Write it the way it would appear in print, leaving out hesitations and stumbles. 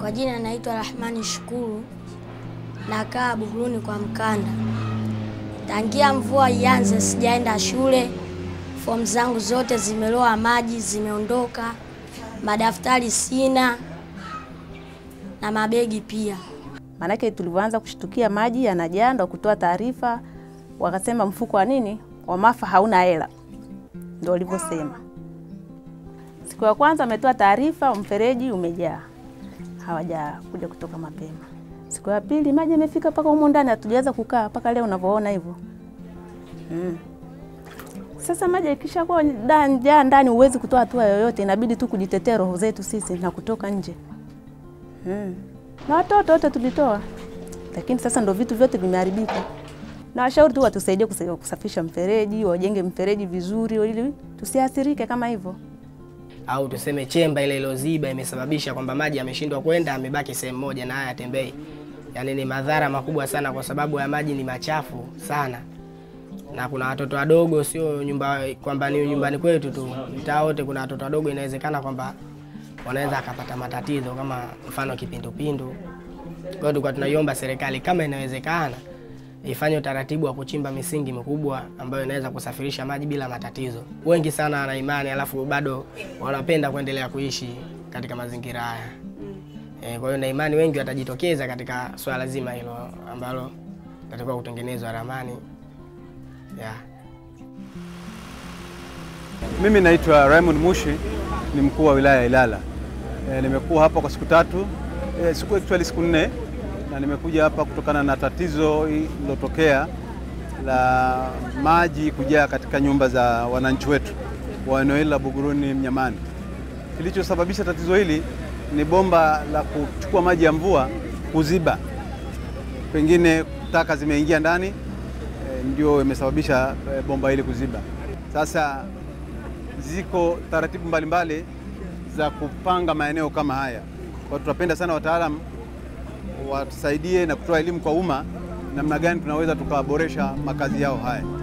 Kwa jina naitwa Rahmani Shukuru, nakaa Buguruni kwa Mkanda. Tangia mvua ianze sijaenda shule, fomu zangu zote zimeloa maji, zimeondoka, madaftari sina na mabegi pia. Manake tulivyoanza kushtukia maji yanajaa, ndo kutoa taarifa wakasema mfuko wa nini wa Mafa hauna hela, ndio walivyosema. Siku ya kwanza ametoa taarifa mfereji umejaa, hawajakuja kutoka mapema. Siku ya pili maji yamefika paka huko ndani, hatujaanza kukaa paka leo unavyoona hivyo. Sasa maji yakishakuwa ndani uwezi kutoa hatua yoyote, inabidi tu kujitetea roho zetu sisi na kutoka nje. Na watoto wote tulitoa. Lakini sasa ndo vitu vyote vimeharibika. Na washauri tu watusaidie kusafisha mfereji, wajenge mfereji vizuri ili tusiathirike kama hivyo. Au tuseme chemba ile iloziba imesababisha kwamba maji yameshindwa kwenda, amebaki sehemu moja na haya tembei. Yaani ni madhara makubwa sana kwa sababu ya maji ni machafu sana. Na kuna watoto wadogo, sio nyumba kwamba ni nyumbani kwetu tu, mtaa wote kuna watoto wadogo, inawezekana kwamba wanaweza akapata matatizo kama mfano kipindupindu. Kwa hiyo tulikuwa tunaiomba serikali kama inawezekana ifanye utaratibu wa kuchimba misingi mikubwa ambayo inaweza kusafirisha maji bila matatizo. Wengi sana wana imani alafu bado wanapenda kuendelea kuishi katika mazingira haya. Kwa hiyo na imani wengi watajitokeza katika swala zima hilo ambalo natakiwa kutengenezwa ramani. Mimi naitwa Raymond Mushi, ni mkuu wa wilaya ya Ilala. Nimekuwa hapa kwa siku 3, siku 4, na nimekuja hapa kutokana na tatizo lilotokea la maji kujaa katika nyumba za wananchi wetu wa eneo hili la Buguruni Mnyamani. Kilichosababisha tatizo hili ni bomba la kuchukua maji ya mvua kuziba. Pengine taka zimeingia ndani, ndio imesababisha bomba hili kuziba. Sasa ziko taratibu mbalimbali za kupanga maeneo kama haya. Kwa tunapenda sana wataalamu watusaidie na kutoa elimu kwa umma namna gani tunaweza tukaboresha makazi yao haya.